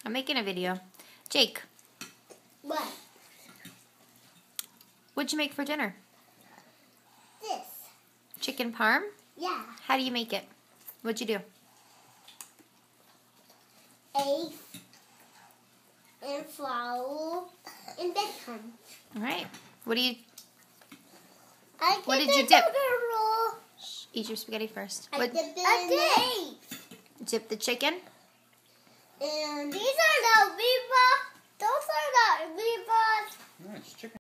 I'm making a video. Jake. What? What'd you make for dinner? This. Chicken parm? Yeah. How do you make it? What'd you do? Eggs and flour and bacon. All right. What did What you dip? Roll. Eat your spaghetti first. I What, dipped it in eggs. dip the chicken? And these are the Viva. Those are the Vivas. Nice chicken.